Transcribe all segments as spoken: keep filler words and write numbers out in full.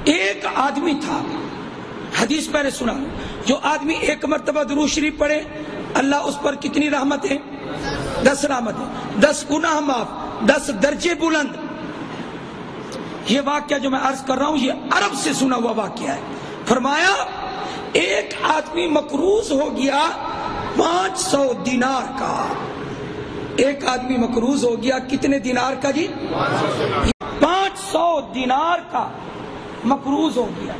ایک آدمی تھا، حدیث پہلے سنا، جو آدمی ایک مرتبہ درود شریف پڑھے اللہ اس پر کتنی رحمتیں؟ دس رحمتیں، دس گناہ معاف، دس درجے بلند۔ یہ واقعہ جو میں عرض کر رہا ہوں یہ عرب سے سنا ہوا واقعہ ہے۔ فرمایا ایک آدمی مقروض ہو گیا پانچ سو دینار کا، ایک آدمی مقروض ہو گیا کتنے دینار کا جی؟ پانچ سو دینار کا مقروض ہو گیا۔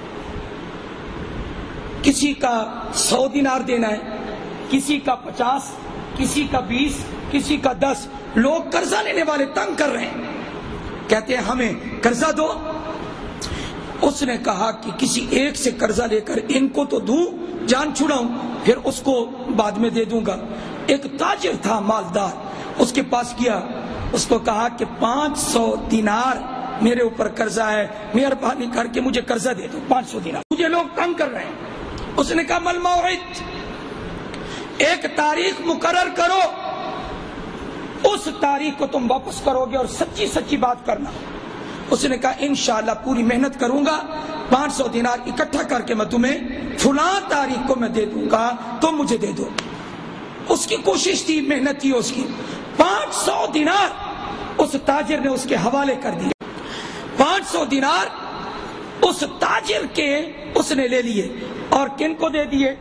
کسی کا سو دینار دینا ہے، کسی کا پچاس، کسی کا بیس، کسی کا دس۔ لوگ قرضہ لینے والے تنگ کر رہے ہیں، کہتے ہیں ہمیں قرضہ دو۔ اس نے کہا کہ کسی ایک سے قرضہ لے کر ان کو تو دوں، جان چھڑاؤں، پھر اس کو بعد میں دے دوں گا۔ ایک تاجر تھا مالدار، اس کے پاس گیا، اس کو کہا کہ پانچ سو دینار میرے اوپر قرضہ ہے، مہربانی کر کے مجھے قرضہ دے دو، پانچ سو دینار، مجھے لوگ تنگ کر رہے ہیں۔ اس نے کہا مل موعد، ایک تاریخ مقرر کرو، اس تاریخ کو تم واپس کرو گے اور سچی سچی بات کرنا۔ اس نے کہا انشاءاللہ پوری محنت کروں گا، پانچ سو دینار اکٹھا کر کے میں تمہیں فلاں تاریخ کو میں دے دوں گا، تم مجھے دے دو۔ اس کی کوشش تھی، محنت تھی اس کی، پانچ سو دینار اس تاجر نے اس کے حوالے کر دیے۔ پانچ سو دینار اس تاجر کے اس نے لے لیے اور کن کو دے دیے؟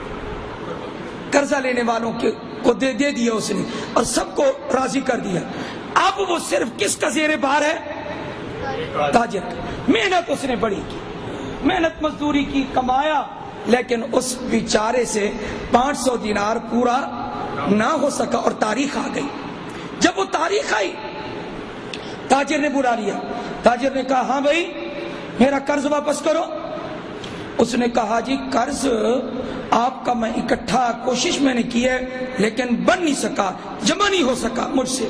قرضہ لینے والوں کے کو دے دے دیا اس نے، اور سب کو راضی کر دیا۔ اب وہ صرف کس کا زیر بار ہے؟ تاجر کا۔ محنت اس نے بڑی کی، محنت مزدوری کی، کمایا، لیکن اس بیچارے سے پانچ سو دینار پورا نہ ہو سکا اور تاریخ آ گئی۔ جب وہ تاریخ آئی تاجر نے بلا لیا، تاجر نے کہا ہاں بھائی میرا قرض واپس کرو۔ اس نے کہا جی قرض آپ کا میں اکٹھا کوشش میں نے کی ہے لیکن بن نہیں سکا، جمع نہیں ہو سکا مجھ سے۔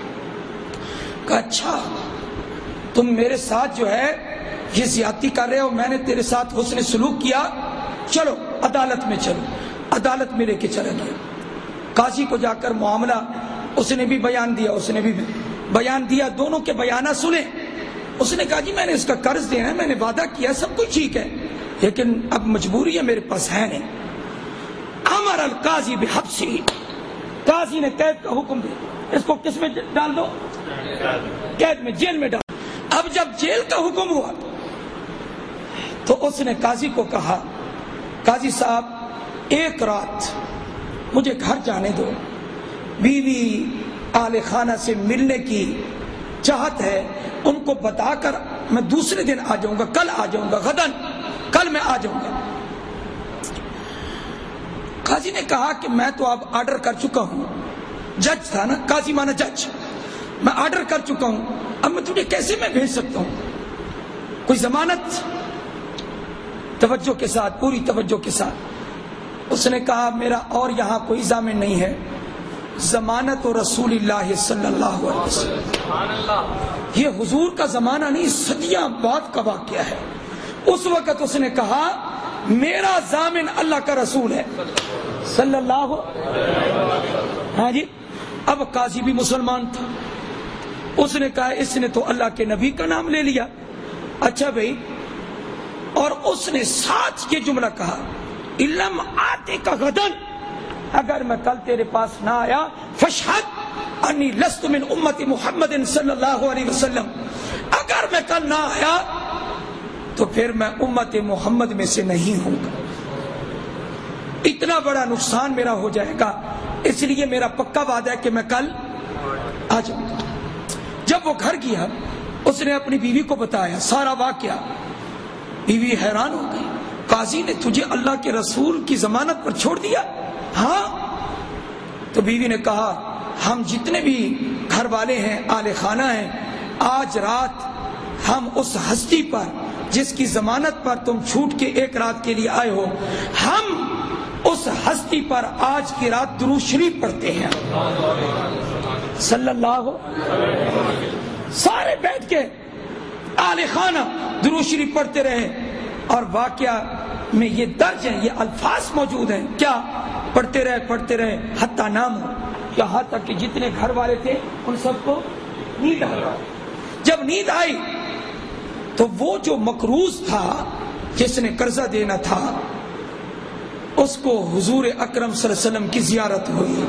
کہا اچھا تم میرے ساتھ جو ہے یہ زیادتی کر رہے ہو، میں نے تیرے ساتھ حسن سلوک کیا، چلو عدالت میں چلو۔ عدالت میں لے کے چلا گیا، قاضی کو جا کر معاملہ اس نے بھی بیان دیا، اس نے بھی بیان دیا، دونوں کے بیانات سنے۔ اس نے کہا جی میں نے اس کا قرض دینا ہے، میں نے وعدہ کیا، سب کچھ ٹھیک ہے، لیکن اب مجبوری ہے، میرے پاس ہے نہیں۔ امر القاضی بحبسی، قاضی نے قید کا حکم دیا، اس کو کس میں ڈال دو؟ قید میں، جیل میں ڈال۔ اب جب جیل کا حکم ہوا تو اس نے قاضی کو کہا قاضی صاحب ایک رات مجھے گھر جانے دو، بیوی آل خانہ سے ملنے کی چاہت ہے، ان کو بتا کر میں دوسرے دن آ جاؤں گا، کل آ جاؤں گا، غدن کل میں آ جاؤں گا۔ قاضی نے کہا کہ میں تو اب آرڈر کر چکا ہوں، جج تھا نا، قاضی مانا جج، میں آرڈر کر چکا ہوں، اب میں تجھے کیسے میں بھیج سکتا ہوں؟ کوئی ضمانت؟ توجہ کے ساتھ، پوری توجہ کے ساتھ اس نے کہا میرا اور یہاں کوئی ضامن نہیں ہے، ضمانت و رسول اللہ صلی اللہ علیہ وسلم۔ یہ حضور کا زمانہ نہیں، صدیاں بعد کا واقعہ ہے۔ اس وقت اس نے کہا میرا ضامن اللہ کا رسول ہے صلی اللہ۔ ہاں جی، اب قاضی بھی مسلمان تھا، اس نے کہا اس نے تو اللہ کے نبی کا نام لے لیا، اچھا بھائی، اور اس نے ساتھ یہ جملہ کہا علم آتے کا غدن، اگر میں کل تیرے پاس نہ آیا فشہد انی لست من امت محمد صلی اللہ علیہ وسلم، اگر میں کل نہ آیا تو پھر میں امت محمد میں سے نہیں ہوں گا، اتنا بڑا نقصان میرا ہو جائے گا، اس لیے میرا پکا وعدہ ہے کہ میں کل آ جاؤں گا۔ جب وہ گھر گیا اس نے اپنی بیوی کو بتایا سارا واقعہ، بیوی حیران ہو گئی، قاضی نے تجھے اللہ کے رسول کی ضمانت پر چھوڑ دیا؟ ہاں۔ تو بیوی نے کہا ہم جتنے بھی گھر والے ہیں، آل خانہ ہیں، آج رات ہم اس ہستی پر جس کی ضمانت پر تم چھوٹ کے ایک رات کے لیے آئے ہو، ہم اس ہستی پر آج کی رات درود شریف پڑھتے ہیں صلی اللہ۔ سارے بیٹھ کے آل خانہ درود شریف پڑھتے رہے، اور واقعہ میں یہ درج ہیں، یہ الفاظ موجود ہیں، کیا پڑھتے رہے پڑھتے رہے حتی نام ہو، یہاں تک کہ جتنے گھر والے تھے ان سب کو نیند آ گئی۔ جب نیند آئی تو وہ جو مقروض تھا جس نے قرضہ دینا تھا اس کو حضور اکرم صلی اللہ علیہ وسلم کی زیارت ہوئی.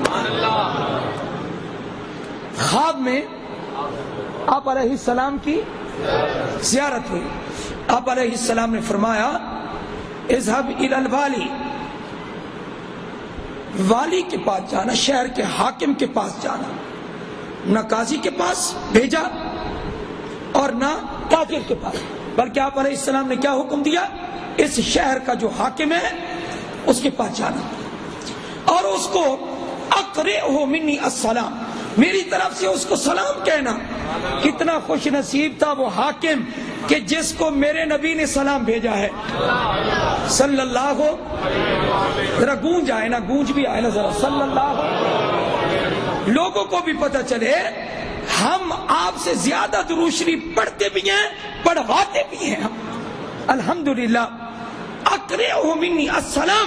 خواب میں آپ علیہ السلام کی زیارت ہوئی. آپ علیہ السلام نے فرمایا اذهب الى الوالی، والی کے پاس جانا، شہر کے حاکم کے پاس جانا. نہ قاضی کے پاس بھیجا اور نہ تاجر کے پاس، بلکہ آپ علیہ السلام نے کیا حکم دیا؟ اس شہر کا جو حاکم ہے اس کے پاس جانا اور اس کو اقرئہ منی السلام، میری طرف سے اس کو سلام کہنا. کتنا خوش نصیب تھا وہ حاکم کہ جس کو میرے نبی نے سلام بھیجا ہے صلی اللہ ہو. ذرا گونج آئے نا، گونج بھی آئے نا ذرا، صلی اللہ ہو، لوگوں کو بھی پتہ چلے ہم آپ سے زیادہ درود شریف پڑھتے بھی ہیں، پڑھواتے بھی ہیں ہم الحمدللہ. اقرئہ منی السلام،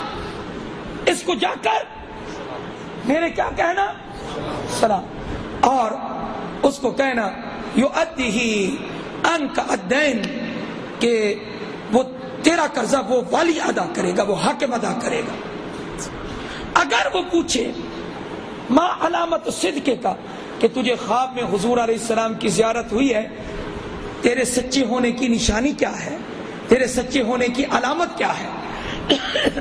اس کو جا کر میرے کیا کہنا؟ سلام. اور اس کو کہنا یؤدیہ عنک الدین، کہ وہ تیرا قرضہ وہ والی ادا کرے گا، وہ حاکم ادا کرے گا. اگر وہ پوچھے ما علامت صدق کا، کہ تجھے خواب میں حضور علیہ السلام کی زیارت ہوئی ہے، تیرے سچے ہونے کی نشانی کیا ہے، تیرے سچے ہونے کی علامت کیا ہے،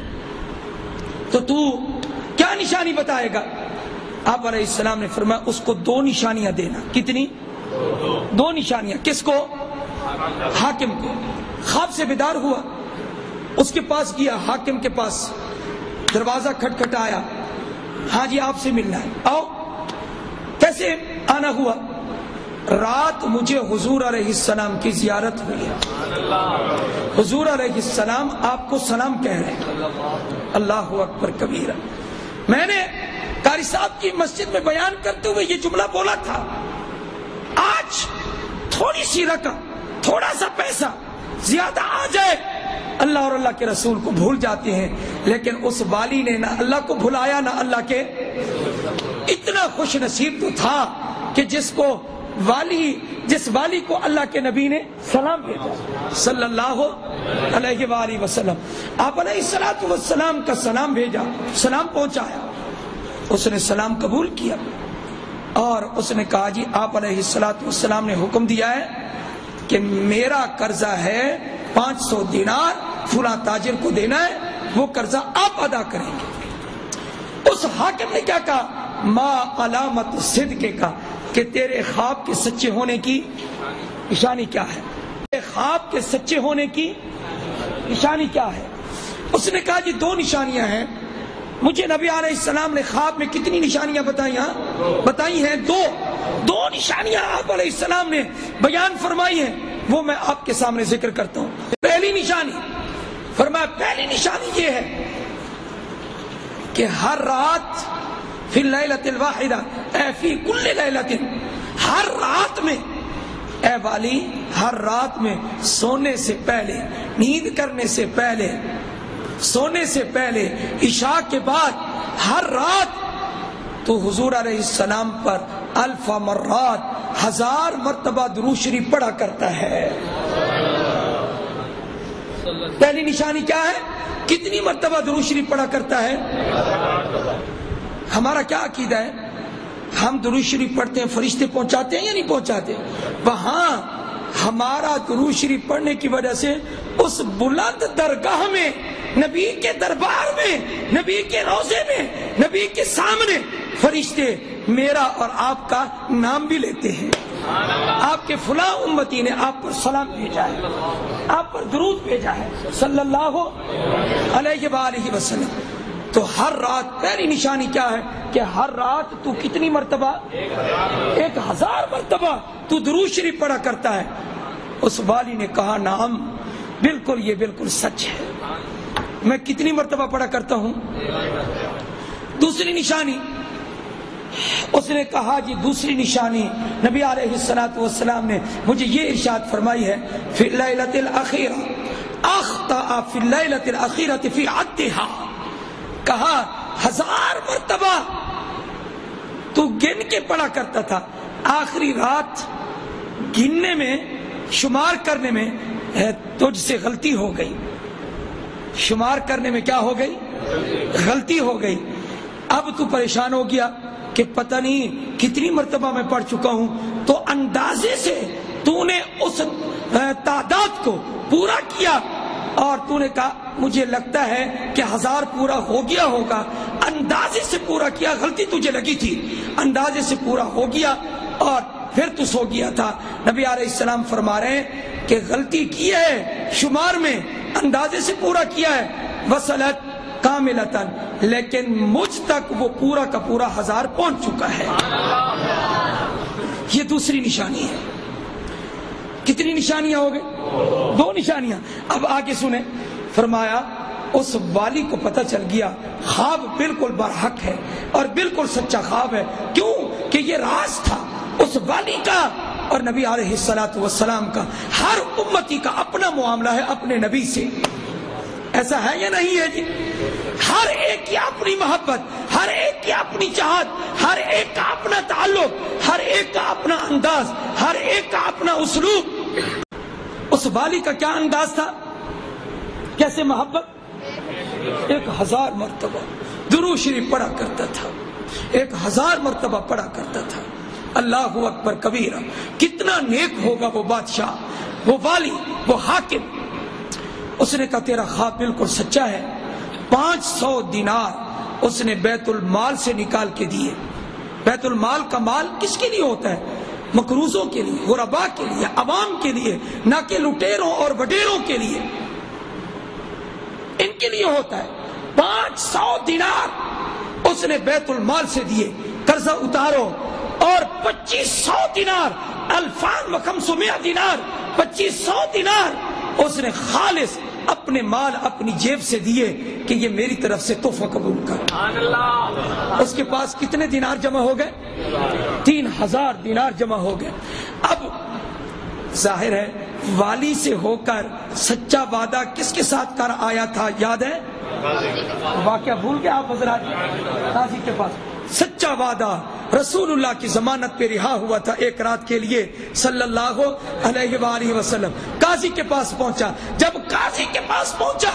تو تو کیا نشانی بتائے گا؟ آپ علیہ السلام نے فرمایا اس کو دو نشانیاں دینا. کتنی؟ دو نشانیاں. کس کو؟ حاکم کو. خواب سے بیدار ہوا، اس کے پاس گیا، حاکم کے پاس دروازہ کھٹکھٹایا، ہاں جی آپ سے ملنا ہے، آؤ. کیسے آنا ہوا؟ رات مجھے حضور علیہ السلام کی زیارت ہوئی ہے، حضور علیہ السلام آپ کو سلام کہہ رہے ہیں. اللہ اکبر کبیرہ. میں نے قاری صاحب کی مسجد میں بیان کرتے ہوئے یہ جملہ بولا تھا، آج تھوڑی سی رقم، تھوڑا سا پیسہ زیادہ آ جائے اللہ اور اللہ کے رسول کو بھول جاتے ہیں، لیکن اس والی نے نہ اللہ کو بھلایا نہ اللہ کے. اتنا خوش نصیب تو تھا کہ جس کو والی جس والی کو اللہ کے نبی نے سلام بھیجا صلی اللہ علیہ وآلہ وسلم. آپ علیہ الصلوۃ والسلام کا سلام بھیجا، سلام پہنچایا، اس نے سلام قبول کیا اور اس نے کہا جی آپ علیہ الصلوۃ والسلام نے حکم دیا ہے کہ میرا قرضہ ہے پانچ سو دینار، فلاں تاجر کو دینا ہے، وہ قرضہ آپ ادا کریں گے. اس حاکم نے کیا کہا؟ ما علامت صدق کا، کہ تیرے خواب کے سچے ہونے کی نشانی کیا ہے، تیرے خواب کے سچے ہونے کی نشانی کیا ہے؟ اس نے کہا جی دو نشانیاں ہیں. مجھے نبی علیہ السلام نے خواب میں کتنی نشانیاں بتائی ہیں؟ بتائی ہیں دو. دو نشانیاں آپ علیہ السلام نے بیان فرمائی ہیں، وہ میں آپ کے سامنے ذکر کرتا ہوں. پہلی نشانی فرمایا، پہلی نشانی یہ ہے کہ ہر رات فی اللیلۃ الواحدہ، اے فی کل لیلۃ، ہر رات میں، اے والی ہر رات میں سونے سے پہلے، نیند کرنے سے پہلے، سونے سے پہلے، عشاء کے بعد، ہر رات تو حضور علیہ السلام پر الف مرات، ہزار مرتبہ درود شریف پڑھا کرتا ہے. پہلی نشانی کیا ہے؟ کتنی مرتبہ درود شریف پڑھا کرتا ہے؟ ہمارا کیا عقیدہ ہے؟ ہم درود شریف پڑھتے ہیں، فرشتے پہنچاتے ہیں یا نہیں پہنچاتے؟ وہاں ہمارا درود شریف پڑھنے کی وجہ سے اس بلند درگاہ میں، نبی کے دربار میں، نبی کے روضے میں، نبی کے سامنے فرشتے میرا اور آپ کا نام بھی لیتے ہیں. آپ کے فلاں امتی نے آپ پر سلام بھیجا ہے، آپ پر درود بھیجا ہے صلی اللہ علیہ وآلہ وسلم. تو ہر رات پہلی نشانی کیا ہے کہ ہر رات تو کتنی مرتبہ؟ ایک ہزار مرتبہ تو درود شریف پڑھا کرتا ہے. اس والی نے کہا نعم، بالکل یہ بالکل سچ ہے، میں کتنی مرتبہ پڑھا کرتا ہوں. دوسری نشانی اس نے کہا جی دوسری نشانی نبی علیہ الصلوۃ والسلام نے مجھے یہ ارشاد فرمائی ہے، فی اللیلۃ الاخیرہ اخطأ فی اللیلۃ الاخیرہ فی عدها، کہا ہزار مرتبہ تو گن کے پڑھا کرتا تھا، آخری رات گننے میں شمار کرنے میں تجھ سے غلطی ہو گئی، شمار کرنے میں کیا ہو گئی؟ غلطی ہو گئی۔ اب تو پریشان ہو گیا کہ پتہ نہیں کتنی مرتبہ میں پڑھ چکا ہوں، تو اندازے سے تو نے اس تعداد کو پورا کیا اور تو نے کہا مجھے لگتا ہے کہ ہزار پورا ہو گیا ہوگا، اندازے سے پورا کیا، غلطی تجھے لگی تھی، اندازے سے پورا ہو گیا اور پھر تو سو گیا تھا۔ نبی علیہ السلام فرما رہے ہیں کہ غلطی کی ہے شمار میں، اندازے سے پورا کیا ہے، وصلت کاملتاً، لیکن مجھ تک وہ پورا کا پورا ہزار پہنچ چکا ہے۔ یہ دوسری نشانی ہے۔ کتنی نشانیاں ہو گئے؟ دو نشانیاں۔ اب آگے سنیں، فرمایا اس والی کو پتہ چل گیا خواب بالکل برحق ہے اور بالکل سچا خواب ہے، کیوں کہ یہ راز تھا اس والی کا اور نبی علیہ الصلوۃ والسلام کا۔ ہر امتی کا اپنا معاملہ ہے اپنے نبی سے، ایسا ہے یا نہیں ہے جی؟ ہر ایک کی اپنی محبت، ہر ایک کی اپنی چاہت، ہر ایک کا اپنا تعلق، ہر ایک کا اپنا انداز، ہر ایک کا اپنا اسلوب۔ اس والی کا کیا انداز تھا؟ کیسے محبت؟ ایک ہزار مرتبہ درود شریف پڑھا کرتا تھا، ایک ہزار مرتبہ پڑھا کرتا تھا۔ اللہ اکبر کبیرہ، کتنا نیک ہوگا وہ بادشاہ، وہ والی، وہ حاکم۔ اس نے کہا تیرا خواب بالکل سچا ہے۔ پانچ سو دینار اس نے بیت المال سے نکال کے دیے۔ بیت المال کا مال کس کے لیے ہوتا ہے؟ مقروضوں کے لیے، غرباء کے لیے، عوام کے لیے، نہ کہ لٹیروں اور وڈیروں کے لیے، ان کے لیے ہوتا ہے۔ پانچ سو دینار اس نے بیت المال سے دیے، قرضہ اتارو، اور پچیس سو دینار، الفان و خمسمائہ دینار، پچیس سو دینار اس نے خالص اپنے مال اپنی جیب سے دیے کہ یہ میری طرف سے تحفہ قبول کر۔ اس کے پاس کتنے دینار جمع ہو گئے؟ تین ہزار دینار جمع ہو گئے۔ اب ظاہر ہے والی سے ہو کر سچا وعدہ کس کے ساتھ کر آیا تھا؟ یاد ہے؟ واقعہ بھول گیا آپ حضرات؟ قاضی کے پاس سچا وعدہ، رسول اللہ کی ضمانت پہ رہا ہوا تھا ایک رات کے لیے صلی اللہ علیہ وآلہ وسلم۔ قاضی کے پاس پہنچا، جب قاضی کے پاس پہنچا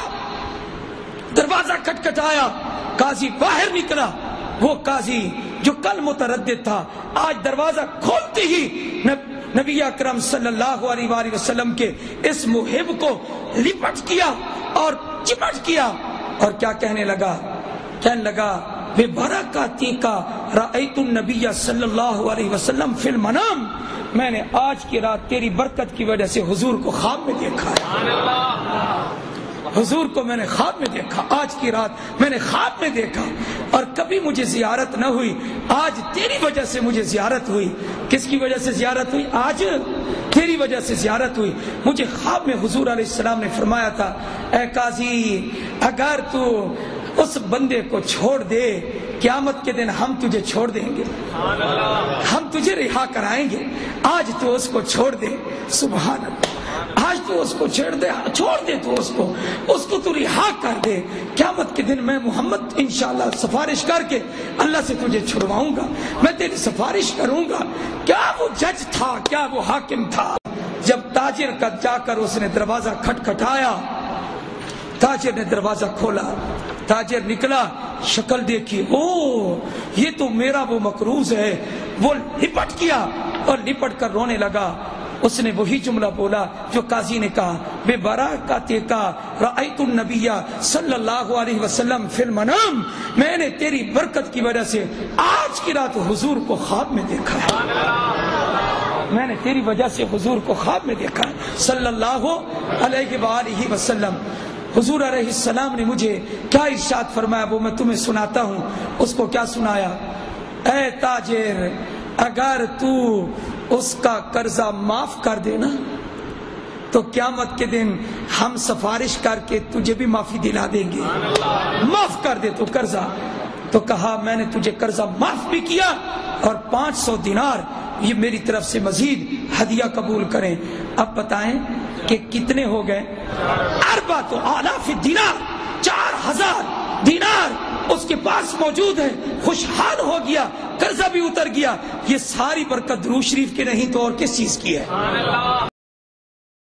دروازہ کھٹکھٹایا، قاضی باہر نکلا۔ وہ قاضی جو کل متردد تھا آج دروازہ کھولتے ہی نبی اکرم صلی اللہ علیہ وآلہ وسلم کے اس محب کو لپٹ کیا اور چپٹ کیا اور کیا کہنے لگا؟ کہنے لگا بے برکاتی کا رأیت النبی صلی اللہ علیہ وسلم فی المنام، میں نے آج کی رات تیری برکت کی وجہ سے حضور کو خواب میں دیکھا ہے۔ حضور کو میں نے خواب میں دیکھا، آج کی رات میں نے خواب میں دیکھا، اور کبھی مجھے زیارت نہ ہوئی، آج تیری وجہ سے مجھے زیارت ہوئی۔ کس کی وجہ سے زیارت ہوئی؟ آج تیری وجہ سے زیارت ہوئی۔ مجھے خواب میں حضور علیہ السلام نے فرمایا تھا اے قاضی، اگر تو اس بندے کو چھوڑ دے قیامت کے دن ہم تجھے چھوڑ دیں گے، ہم تجھے رہا کرائیں گے، آج تو اس کو چھوڑ دے۔ سبحان اللہ، آج تو اس کو چھوڑ دے، چھوڑ دے تو اس کو اس کو تو رہا کر دے، قیامت کے دن میں محمد انشاءاللہ سفارش کر کے اللہ سے تجھے چھڑواؤں گا، میں تیری سفارش کروں گا۔ کیا وہ جج تھا، کیا وہ حاکم تھا؟ جب تاجر کا جا کر اس نے دروازہ کھٹکھٹایا، تاجر نے دروازہ کھولا، تاجر نکلا، شکل دیکھی، او یہ تو میرا وہ مقروض ہے۔ وہ لپٹ کیا اور لپٹ کر رونے لگا۔ اس نے وہی جملہ بولا جو قاضی نے کہا، بے برکاتہ کا رأیت النبی صلی اللہ علیہ وسلم فی المنام، میں نے تیری برکت کی وجہ سے آج کی رات حضور کو خواب میں دیکھا ہے، میں نے تیری وجہ سے حضور کو خواب میں دیکھا ہے صلی اللہ علیہ وآلہ وسلم۔ حضور علیہ السلام نے مجھے کیا ارشاد فرمایا وہ میں تمہیں سناتا ہوں۔ اس کو کیا سنایا؟ اے تاجر، اگر تو اس کا قرضہ معاف کر دینا تو قیامت کے دن ہم سفارش کر کے تجھے بھی معافی دلا دیں گے، معاف کر دے تو قرضہ۔ تو کہا میں نے تجھے قرضہ معاف بھی کیا اور پانچ سو دینار یہ میری طرف سے مزید ہدیہ قبول کریں۔ اب بتائیں کہ کتنے ہو گئے؟ اربعۃ آلاف دینار، چار ہزار دینار اس کے پاس موجود ہے، خوشحال ہو گیا، قرضہ بھی اتر گیا۔ یہ ساری برکت درود شریف کے نہیں تو اور کس چیز کی ہے؟